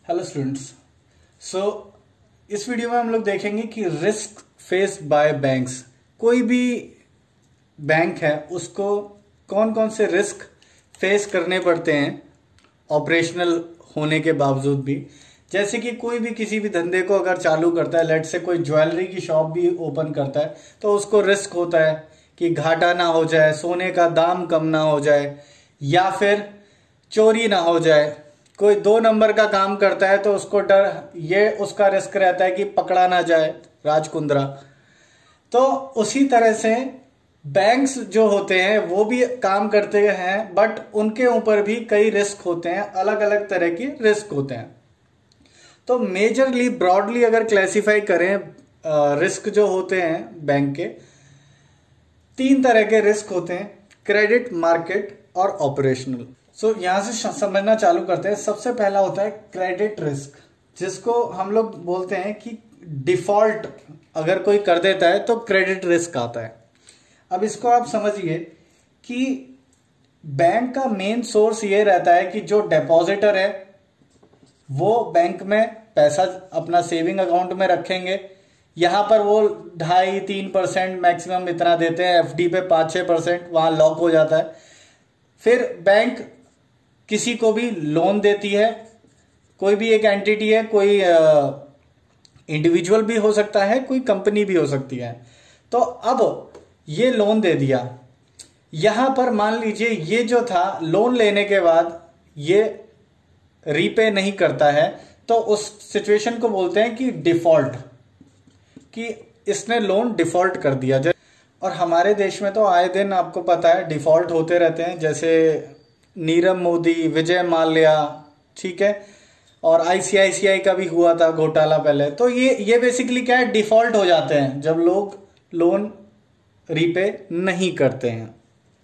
Hello students. सो इस video में हम लोग देखेंगे कि रिस्क फेस बाय बैंक्स। कोई भी बैंक है उसको कौन कौन से रिस्क फेस करने पड़ते हैं ऑपरेशनल होने के बावजूद भी। जैसे कि कोई भी किसी भी धंधे को अगर चालू करता है, लेट से कोई ज्वेलरी की शॉप भी ओपन करता है, तो उसको रिस्क होता है कि घाटा ना हो जाए, सोने का दाम कम ना हो जाए, या फिर चोरी ना हो जाए। कोई 2 नंबर का काम करता है तो उसको डर, ये उसका रिस्क रहता है कि पकड़ा ना जाए राजकुंद्रा। तो उसी तरह से बैंक्स जो होते हैं वो भी काम करते हैं, बट उनके ऊपर भी कई रिस्क होते हैं, अलग अलग तरह के रिस्क होते हैं। तो मेजरली ब्रॉडली अगर क्लासिफाई करें रिस्क जो होते हैं बैंक के, 3 तरह के रिस्क होते हैं: क्रेडिट, मार्केट और ऑपरेशनल। सो यहां से समझना चालू करते हैं। सबसे पहला होता है क्रेडिट रिस्क, जिसको हम लोग बोलते हैं कि डिफॉल्ट अगर कोई कर देता है तो क्रेडिट रिस्क आता है। अब इसको आप समझिए कि बैंक का मेन सोर्स ये रहता है कि जो डिपॉजिटर है वो बैंक में पैसा अपना सेविंग अकाउंट में रखेंगे। यहां पर वो 2.5-3% मैक्सिमम इतना देते हैं, एफडी पे 5-6% वहां लॉक हो जाता है। फिर बैंक किसी को भी लोन देती है, कोई भी एक एंटिटी है, कोई इंडिविजुअल भी हो सकता है, कोई कंपनी भी हो सकती है। तो अब ये लोन दे दिया, यहां पर मान लीजिए ये जो था लोन लेने के बाद ये रीपे नहीं करता है, तो उस सिचुएशन को बोलते हैं कि डिफॉल्ट, कि इसने लोन डिफॉल्ट कर दिया। और हमारे देश में तो आए दिन आपको पता है डिफॉल्ट होते रहते हैं, जैसे नीरव मोदी, विजय माल्या, ठीक है, और आईसीआईसीआई का भी हुआ था घोटाला पहले। तो ये बेसिकली क्या है, डिफॉल्ट हो जाते हैं जब लोग लोन रीपे नहीं करते हैं।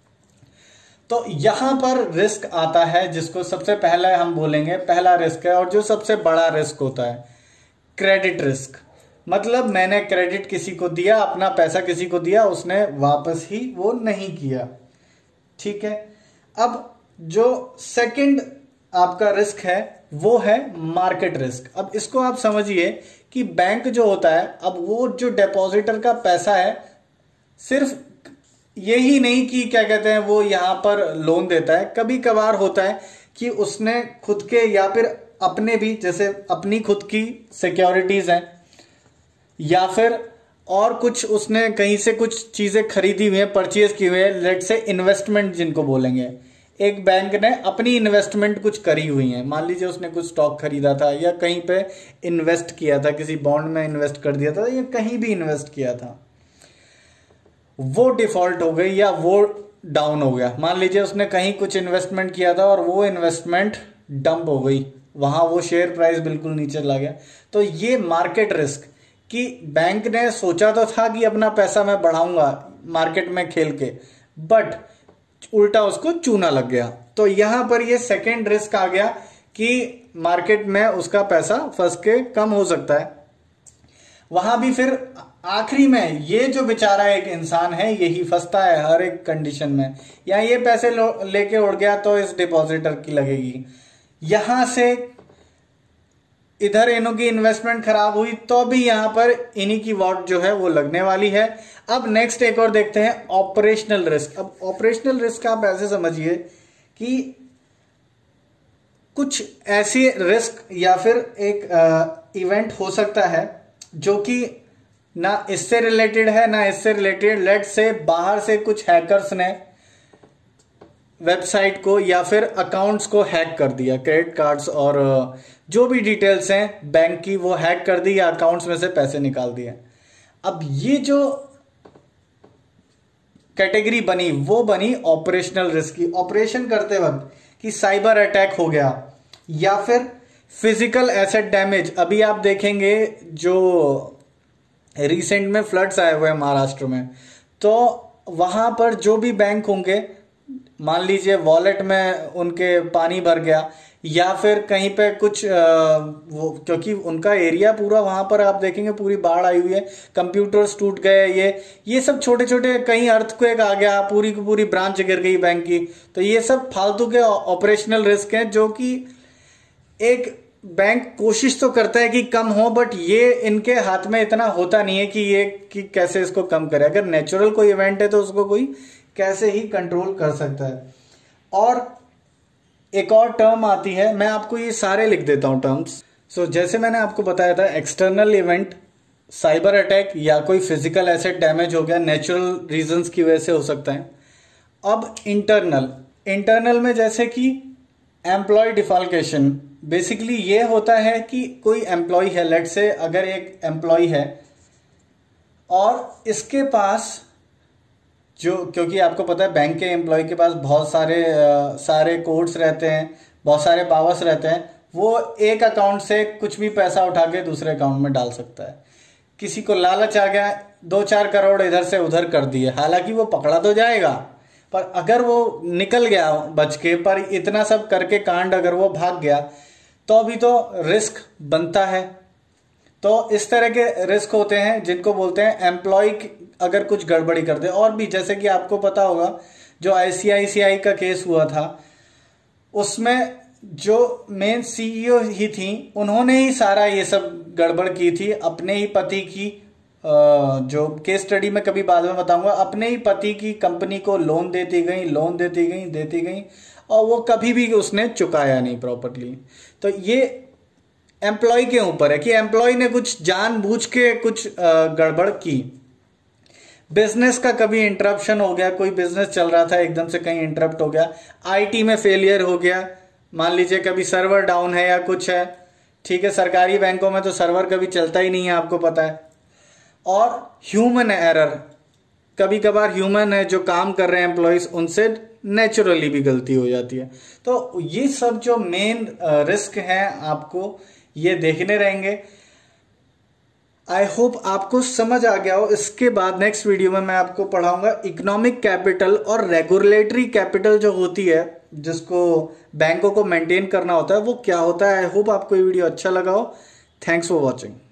तो यहां पर रिस्क आता है जिसको सबसे पहला हम बोलेंगे, पहला रिस्क है और जो सबसे बड़ा रिस्क होता है क्रेडिट रिस्क। मतलब मैंने क्रेडिट किसी को दिया, अपना पैसा किसी को दिया, उसने वापस ही वो नहीं किया, ठीक है। अब जो सेकंड आपका रिस्क है वो है मार्केट रिस्क। अब इसको आप समझिए कि बैंक जो होता है, अब वो जो डिपॉजिटर का पैसा है, सिर्फ यही नहीं कि क्या कहते हैं वो यहां पर लोन देता है, कभी कभार होता है कि उसने खुद के या फिर अपने भी, जैसे अपनी खुद की सिक्योरिटीज हैं, या फिर और कुछ उसने कहीं से कुछ चीजें खरीदी हुई है, परचेज की हुई है, लेट से इन्वेस्टमेंट जिनको बोलेंगे। एक बैंक ने अपनी इन्वेस्टमेंट कुछ करी हुई है, मान लीजिए उसने कुछ स्टॉक खरीदा था या कहीं पे इन्वेस्ट किया था, किसी बॉन्ड में इन्वेस्ट कर दिया था या कहीं भी इन्वेस्ट किया था, वो डिफॉल्ट हो गई या वो डाउन हो गया। मान लीजिए उसने कहीं कुछ इन्वेस्टमेंट किया था और वो इन्वेस्टमेंट डंप हो गई, वहां वो शेयर प्राइस बिल्कुल नीचे चला गया। तो ये मार्केट रिस्क, कि बैंक ने सोचा तो था कि अपना पैसा मैं बढ़ाऊंगा मार्केट में खेल के, बट उल्टा उसको चूना लग गया। तो यहां पर ये सेकंड रिस्क आ गया कि मार्केट में उसका पैसा फंस के कम हो सकता है। वहां भी फिर आखिरी में ये जो बेचारा एक इंसान है यही फंसता है हर एक कंडीशन में, या ये पैसे लेके उड़ गया तो इस डिपॉजिटर की लगेगी, यहां से इधर इन्हों की इन्वेस्टमेंट खराब हुई तो भी यहां पर इन्हीं की वॉट जो है वो लगने वाली है। अब नेक्स्ट एक और देखते हैं ऑपरेशनल रिस्क। अब ऑपरेशनल रिस्क आप ऐसे समझिए कि कुछ ऐसी रिस्क या फिर एक इवेंट हो सकता है जो कि ना इससे रिलेटेड है ना इससे रिलेटेड। लेट से बाहर से कुछ हैकर्स ने वेबसाइट को या फिर अकाउंट्स को हैक कर दिया, क्रेडिट कार्ड्स और जो भी डिटेल्स हैं बैंक की वो हैक कर दी या अकाउंट्स में से पैसे निकाल दिए। अब ये जो कैटेगरी बनी वो बनी ऑपरेशनल रिस्क की। ऑपरेशन करते वक्त कि साइबर अटैक हो गया या फिर फिजिकल एसेट डैमेज। अभी आप देखेंगे जो रिसेंट में फ्लड्स आए हुए हैं महाराष्ट्र में, तो वहां पर जो भी बैंक होंगे, मान लीजिए वॉलेट में उनके पानी भर गया या फिर कहीं पे कुछ वो, क्योंकि उनका एरिया पूरा वहां पर आप देखेंगे पूरी बाढ़ आई हुई है, कंप्यूटर्स टूट गए, ये सब छोटे छोटे, कहीं अर्थक्वेक आ गया, पूरी की पूरी ब्रांच गिर गई बैंक की। तो ये सब फालतू के ऑपरेशनल रिस्क हैं जो कि एक बैंक कोशिश तो करता है कि कम हो, बट ये इनके हाथ में इतना होता नहीं है कि कैसे इसको कम करे। अगर नेचुरल कोई इवेंट है तो उसको कोई कैसे ही कंट्रोल कर सकता है। और एक और टर्म आती है, मैं आपको ये सारे लिख देता हूं टर्म्स। सो जैसे मैंने आपको बताया था, एक्सटर्नल इवेंट, साइबर अटैक या कोई फिजिकल एसेट डैमेज हो गया, नेचुरल रीजंस की वजह से हो सकता है। अब इंटरनल में जैसे कि एम्प्लॉय डिफॉल्केशन, बेसिकली ये होता है कि कोई एम्प्लॉय है, लेट से अगर एक एम्प्लॉय है और इसके पास जो, क्योंकि आपको पता है बैंक के एम्प्लॉय के पास बहुत सारे कोड्स रहते हैं, बहुत सारे पावर्स रहते हैं, वो एक अकाउंट से कुछ भी पैसा उठा के दूसरे अकाउंट में डाल सकता है। किसी को लालच आ गया, 2-4 करोड़ इधर से उधर कर दिए, हालांकि वो पकड़ा तो जाएगा, पर अगर वो निकल गया बच के, पर इतना सब करके कांड अगर वो भाग गया तो अभी तो रिस्क बनता है। तो इस तरह के रिस्क होते हैं जिनको बोलते हैं एम्प्लॉय अगर कुछ गड़बड़ी कर दे। और भी जैसे कि आपको पता होगा जो ICICI का केस हुआ था, उसमें जो मेन CEO ही थी, उन्होंने ही सारा ये सब गड़बड़ की थी। अपने ही पति की, जो केस स्टडी में कभी बाद में बताऊंगा, अपने ही पति की कंपनी को लोन देती गई और वो कभी भी उसने चुकाया नहीं प्रॉपर्ली। तो ये एम्प्लॉय के ऊपर है कि एम्प्लॉय ने कुछ जानबूझ के कुछ गड़बड़ की। बिजनेस का कभी इंटरप्शन हो गया, कोई बिजनेस चल रहा था एकदम से कहीं इंटरप्ट हो गया, IT में फेलियर हो गया, मान लीजिए कभी सर्वर डाउन है या कुछ है, ठीक है। सरकारी बैंकों में तो सर्वर कभी चलता ही नहीं है, आपको पता है। और ह्यूमन एरर, कभी कभार ह्यूमन है जो काम कर रहे हैं एम्प्लॉयज, उनसे नेचुरली भी गलती हो जाती है। तो ये सब जो मेन रिस्क हैं आपको ये देखने रहेंगे। आई होप आपको समझ आ गया हो। इसके बाद नेक्स्ट वीडियो में मैं आपको पढ़ाऊंगा इकोनॉमिक कैपिटल और रेगुलेटरी कैपिटल जो होती है, जिसको बैंकों को मेंटेन करना होता है, वो क्या होता है। आई होप आपको ये वीडियो अच्छा लगा हो। Thanks for watching.